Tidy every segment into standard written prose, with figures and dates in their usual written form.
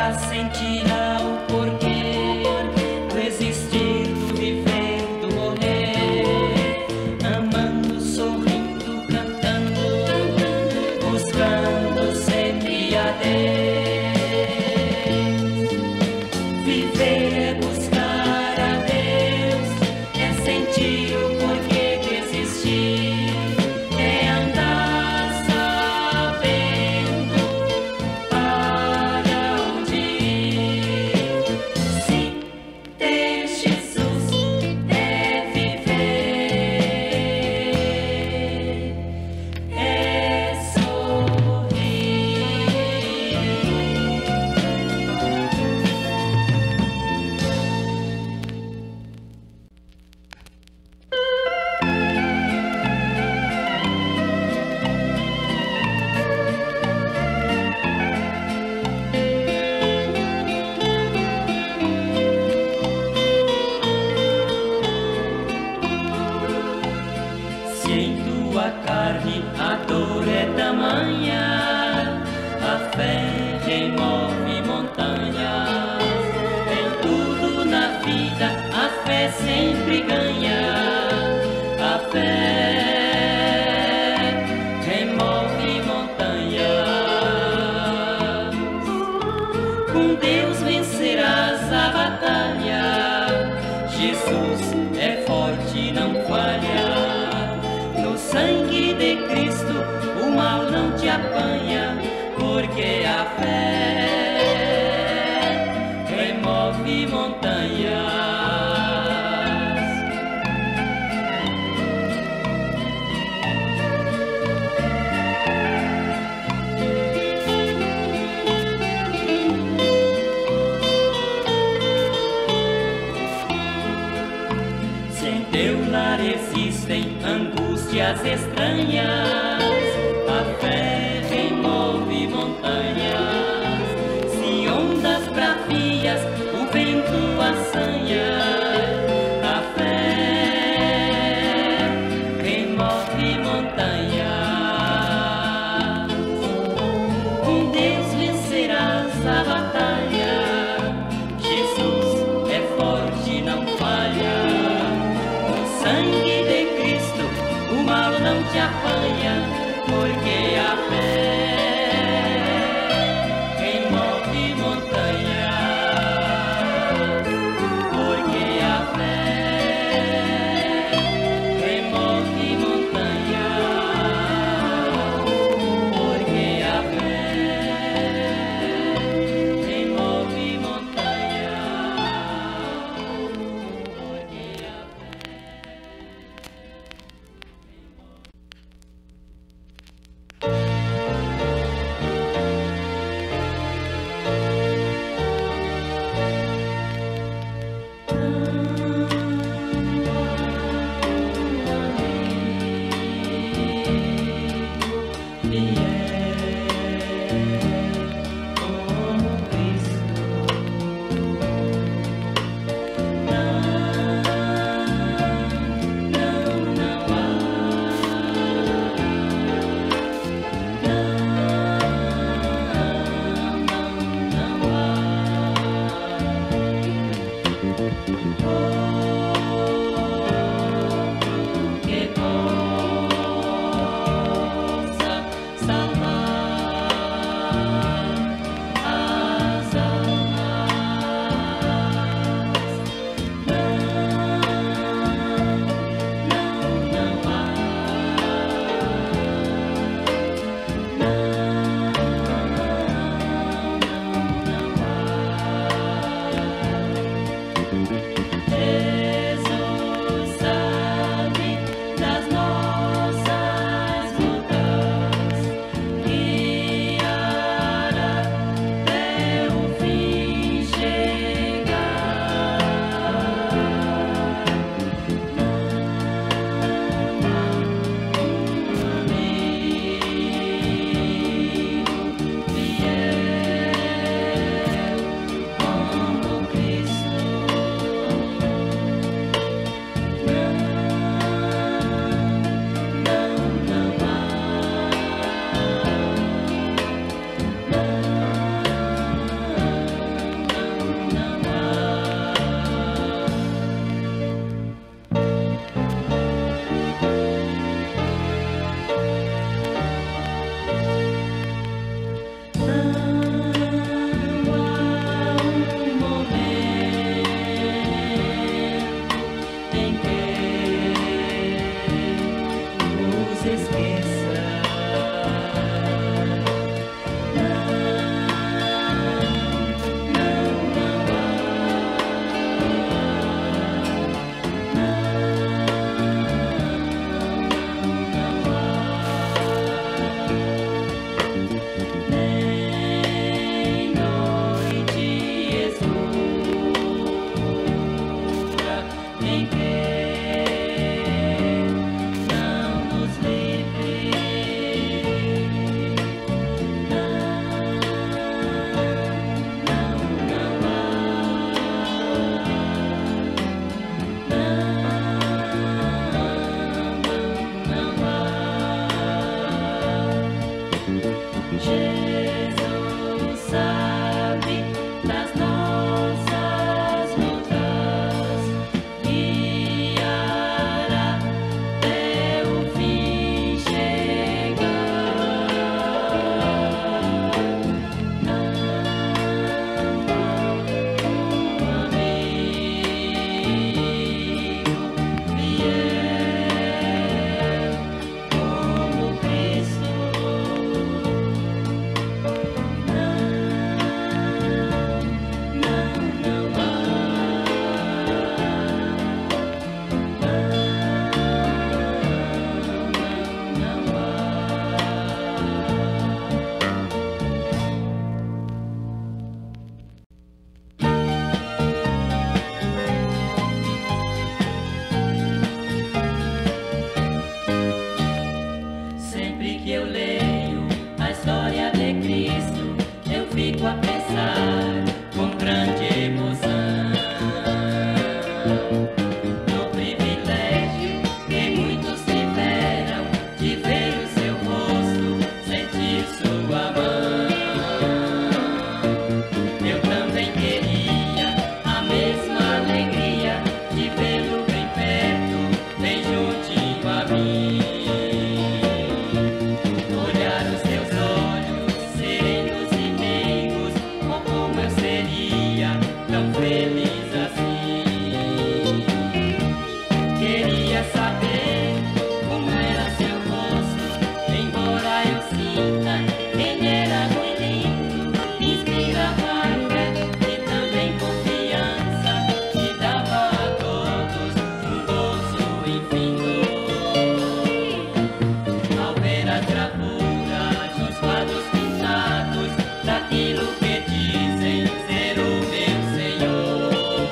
sentirá o porquê do existir, do viver, do morrer, amando, sorrindo, cantando, buscando sempre a Deus. Viver é buscar a Deus, é sentir o porquê do existir, é andar sabendo para onde ir. Se ter Jesus é viver, é sorrir. Se em tua carne a dor é tamanha, a fé remove montanhas. Em tudo na vida a fé sempre ganha. A fé remove montanhas. Com Deus vencerás a batalha. Jesus é forte, não falha. No sangue de Cristo o mal não te apanha, porque a fé remove montanhas. Se em teu lar existem angústias estranhas, a fé remove montanhas. Se ondas bravias o vento assanha, a fé remove montanhas. Com Deus vencerás a batalha. Jesus é forte, não falha. No sangue de Cristo o mal não te apanha, sabe das nossas lutas, guiará até o fim chegar. Não, um amigo fiel como Cristo. Sempre que eu leio a história de Cristo, eu fico a pensar com grande emoção no privilégio que muitos tiveram de ver o seu rosto, sentir sua mão. Eu também queria a mesma alegria de vê-lo bem perto, bem juntinho a mim. Olhar os seus olhos serenos e meigos, oh, como eu seria tão feliz assim. Queria saber como era seu rosto, embora eu sinta ele era muito lindo, inspirava fé e também confiança, e dava a todos um gozo infinito. Ao ver as gravuras nos quadros pintados daquilo que dizem ser o meu Senhor,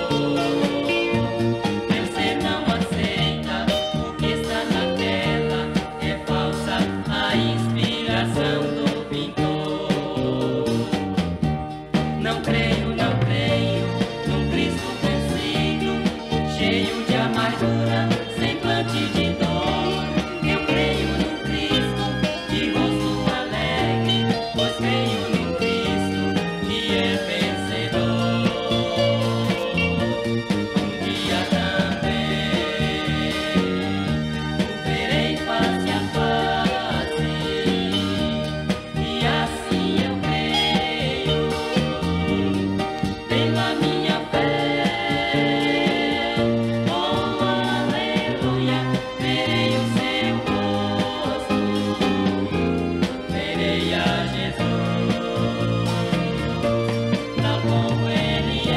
meu ser não aceita o que está na tela, é falsa a inspiração do pintor. Não creio num Cristo vencido, cheio de amargura, semblante de dor. Eu creio num Cristo de rosto alegre, pois creio num Cristo que é vencedor. Um dia também o verei face a face, e assim eu creio pela minha fé. Oh, aleluia, verei o seu rosto, verei a Jesus, tal como Ele é.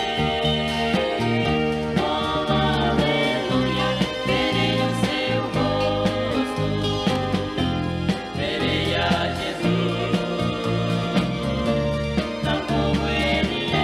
Oh, aleluia, verei o seu rosto, verei a Jesus, tal como Ele é.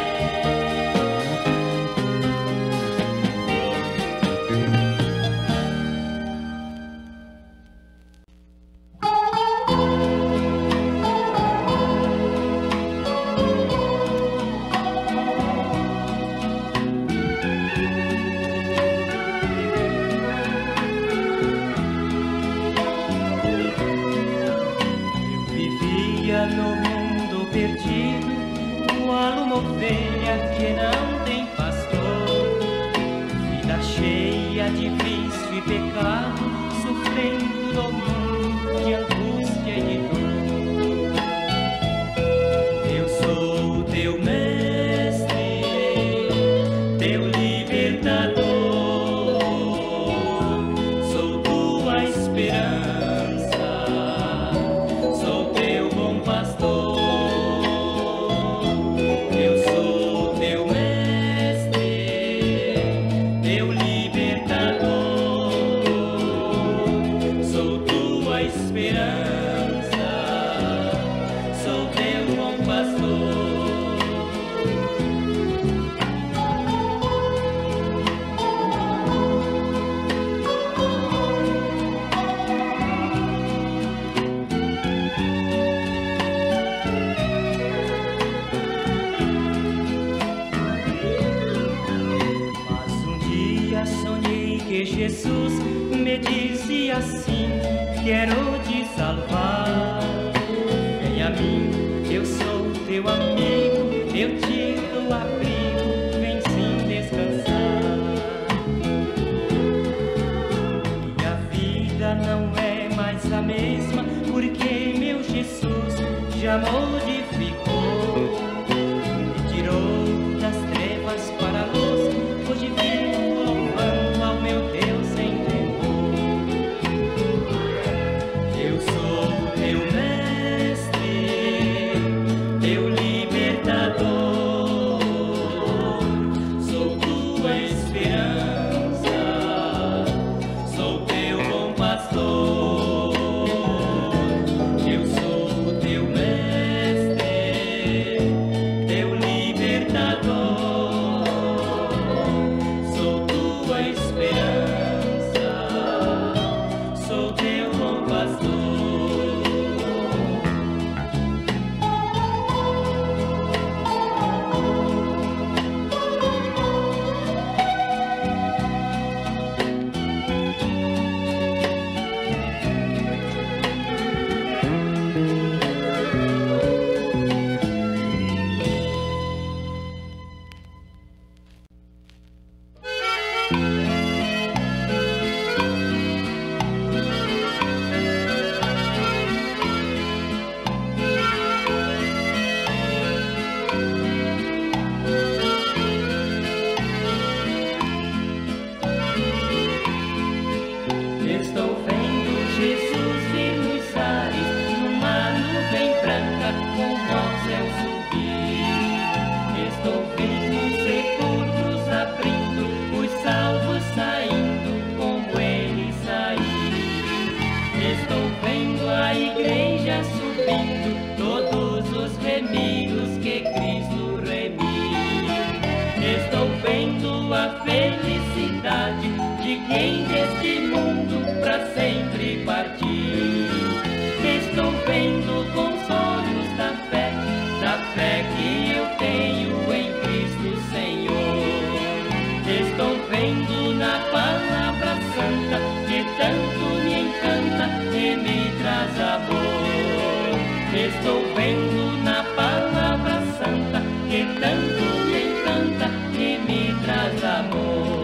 Eu vivia no mundo perdido, qual uma ovelha que não tem pastor, vida cheia de vício e pecado, sofrendo no mundo de angústia e de dor. Eu sou o teu mestre, teu libertador, sou tua esperança, sou teu bom pastor. Eu sou o teu mestre, teu libertador, sou tua esperança, sou teu bom pastor. Mas um dia sonhei que Jesus me dizia assim: quero te salvar, vem a mim, eu sou meu amigo, eu te dou abrigo, vem sim descansar. Minha vida não é mais a mesma, porque meu Jesus já modificou, me tirou das trevas para a luz. Hoje vivo louvando ao meu Deus em temor. Eu sou teu mestre, teu libertador, sou tua esperança, sou teu bom pastor. Eu sou teu mestre, teu libertador, sou tua esperança, sou teu bom pastor. Estou vendo Jesus vir nos ares, numa nuvem branca com ao céu subir. Estou vendo sepulcros abrindo, os salvos saindo como ele saiu. Estou vendo a igreja subindo, todos os remidos que Cristo remiu. Estou vendo a felicidade de quem deste mundo pra sempre partiu. Estou vendo com os olhos da fé que eu tenho em Cristo Senhor. Estou vendo na palavra santa que tanto me encanta e me traz amor. Estou vendo na palavra santa que tanto me encanta e me traz amor.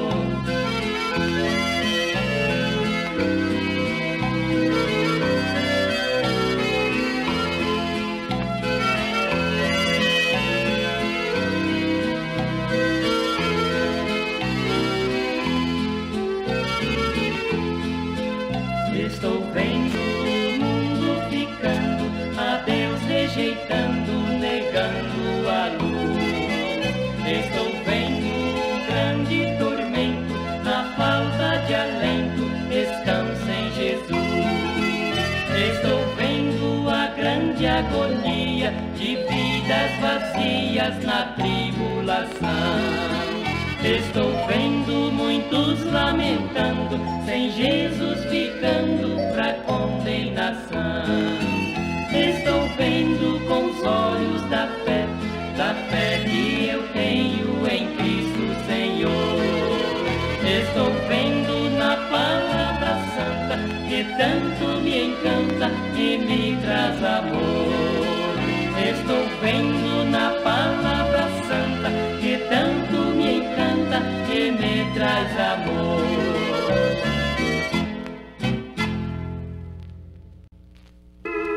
Estou vendo o mundo ficando, a Deus rejeitando, negando a luz. Estou vendo um grande tormento, a falta de alento, estão sem Jesus. Estou vendo a grande agonia de vidas vazias na tribulação. Estou vendo muitos lamentando, sem Jesus ficando pra condenação. Estou vendo com os olhos da fé que eu tenho em Cristo Senhor. Estou vendo na palavra santa que tanto me encanta e me traz amor. Estou vendo na palavra santa que tanto me encanta e me traz amor.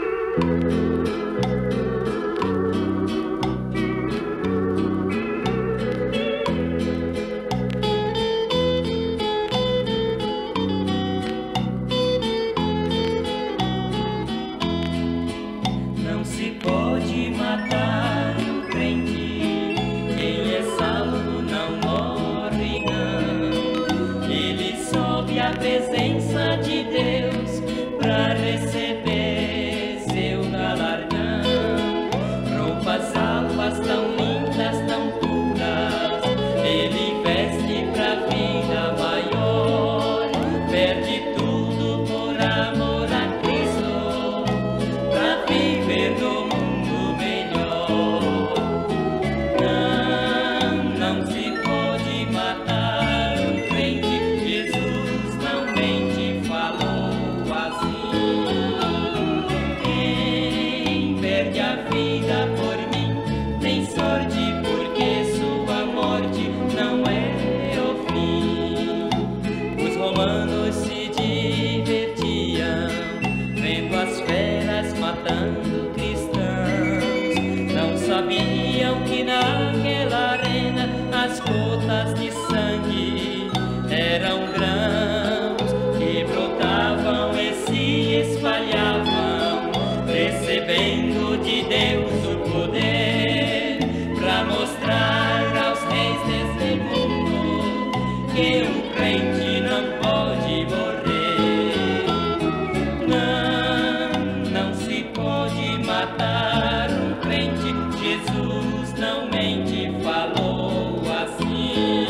Jesus não mente, falou assim: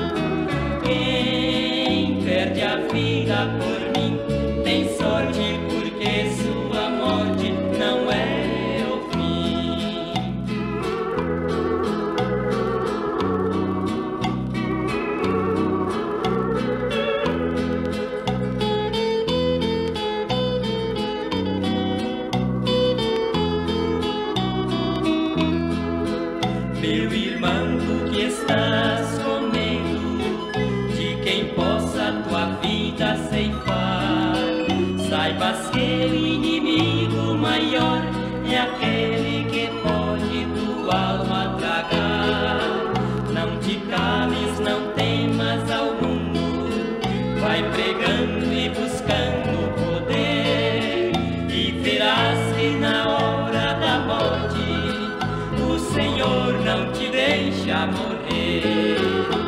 quem perde a vida por mim tem sorte, porque sua morte não é o fim. Meu irmão, tu que estás com medo de quem possa tua vida ceifar, saibas que o inimigo maior é aquele que pode tua alma tragar. Não te cales, não temas ao mundo, vai pregando e buscando poder, e verás que na hora da morte o Senhor não te deixa morrer.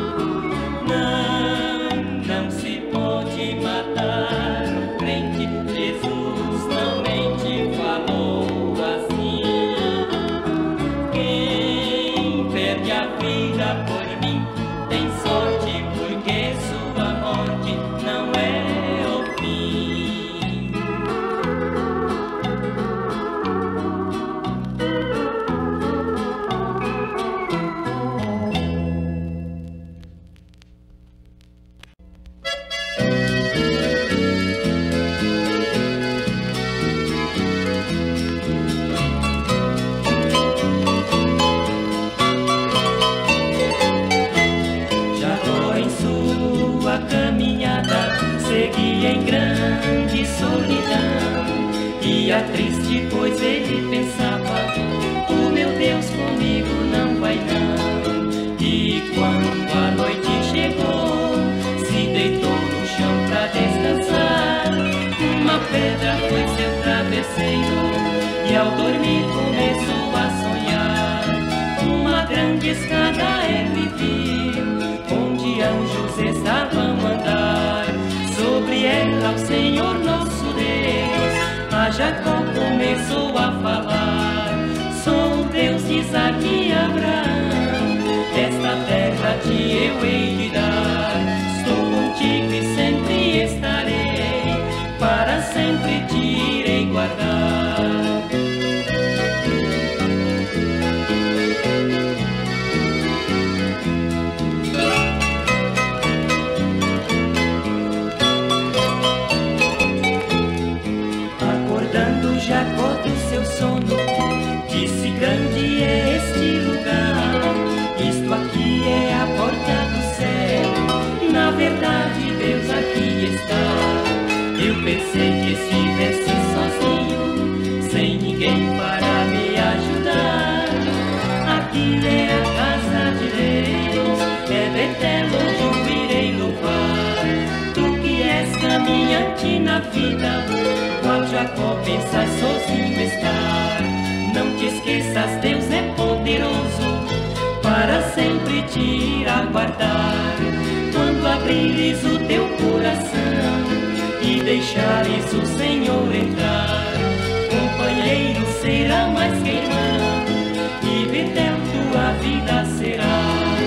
Não se pode matar o crente, Jesus não mente, falou assim: quem perde a vida por mim tem sorte, porque sua morte não é o fim. Segui em grande solidão, ia triste, pois ele pensava: o meu Deus comigo não vai não. E quando a noite chegou, se deitou no chão pra descansar. Uma pedra foi seu travesseiro, e ao dormir começou a sonhar. Uma grande escada ele viu, onde anjos estavam a andar. Sobre ela o Senhor nosso Deus a Jacó começou a falar: sou o Deus de Isaque e Abraão, esta terra te eu hei de dar. Estou contigo e sempre estarei, para sempre te irei guardar. Jacó do seu sono disse: grande é este lugar, isto aqui é a porta do céu. Na verdade Deus aqui está. Eu pensei que estivesse sozinho, sem ninguém para me ajudar. Aqui é a casa de Deus, é Betel onde eu irei louvar. Tu que és caminhante na vida, qual Jacó pensas sozinho estar. Não te esqueças, Deus é poderoso para sempre te irá guardar. Quando abrires o teu coração e deixares o Senhor entrar, companheiro será mais que irmão, e Betel tua vida será.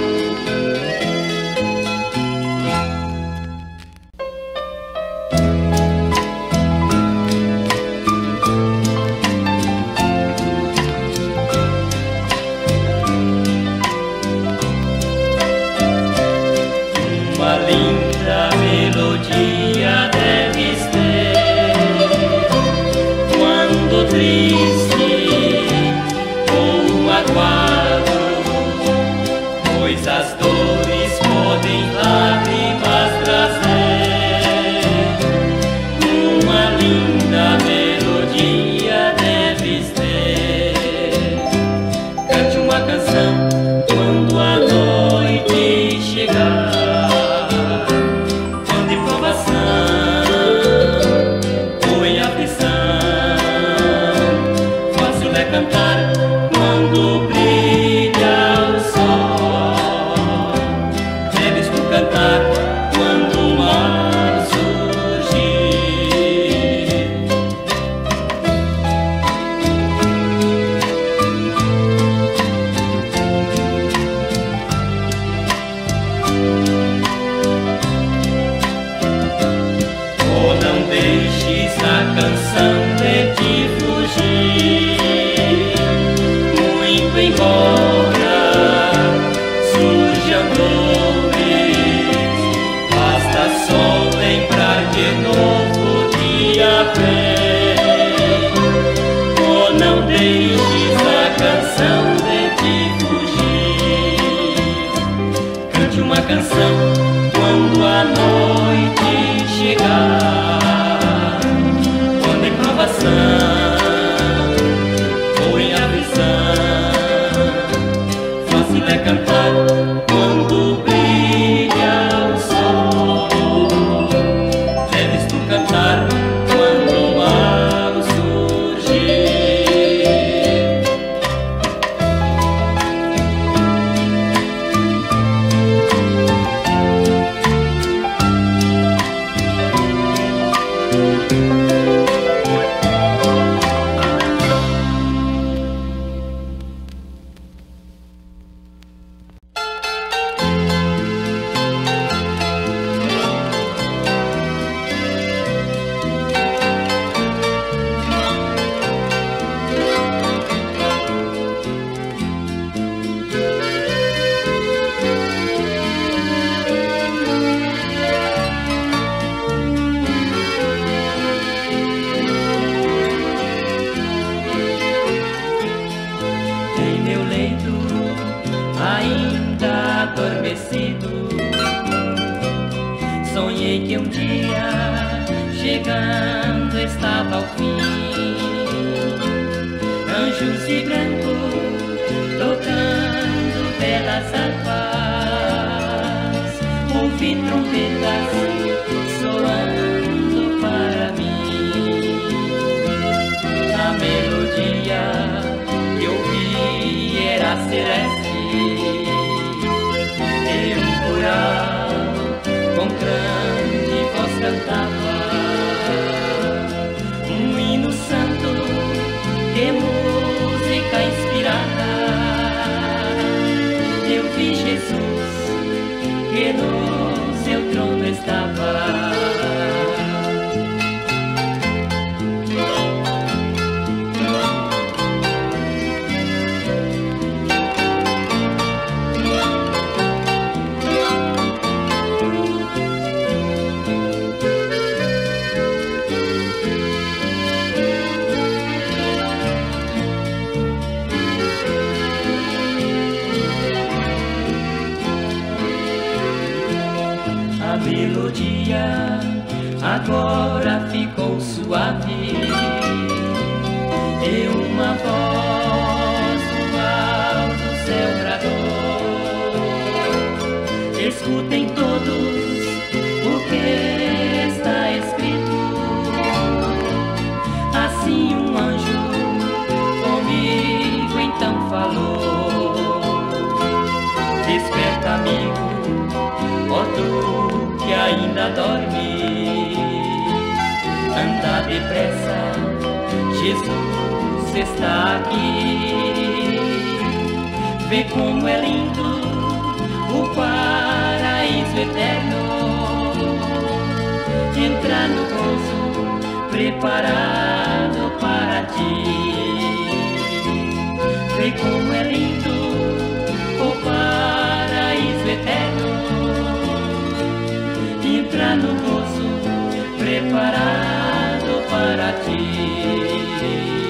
Uma linda melodia deves ter quando triste adormecido. Sonhei que um dia, chegando, estava ao fim. Anjos de branco, tocando belas harpas. Ouvi trombetas soando para mim. A melodia que ouvi era celeste, e um coral com grande voz cantava um hino santo, que música inspirada. Eu vi Jesus que no seu trono estava. A melodia agora ficou suave, e uma voz do alto céu bradou: escutem todos o que está escrito. Assim um anjo comigo então falou: desperta, amigo, ó tu que ainda dorme, anda depressa, Jesus está aqui. Vê como é lindo o paraíso eterno, entra no gozo preparado para ti. Vê como é lindo o paraíso eterno, entra no gozo preparado para ti.